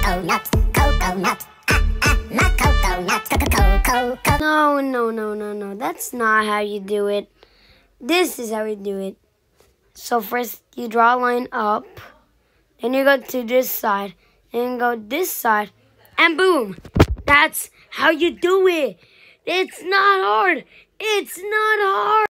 coconut, coconut. My coconut, coconut. No, no, no, no, no. That's not how you do it. This is how you do it. So first you draw a line up, then you go to this side, and go this side, and boom. That's how you do it. It's not hard. It's not hard.